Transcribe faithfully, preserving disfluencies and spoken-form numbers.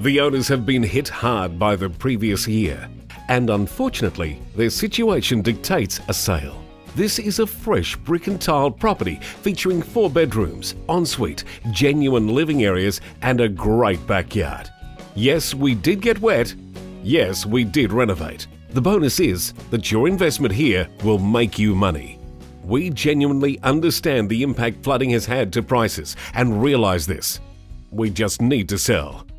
The owners have been hit hard by the previous year, and unfortunately, their situation dictates a sale. This is a fresh brick and tile property featuring four bedrooms, ensuite, genuine living areas, and a great backyard. Yes, we did get wet. Yes, we did renovate. The bonus is that your investment here will make you money. We genuinely understand the impact flooding has had to prices and realize this. We just need to sell.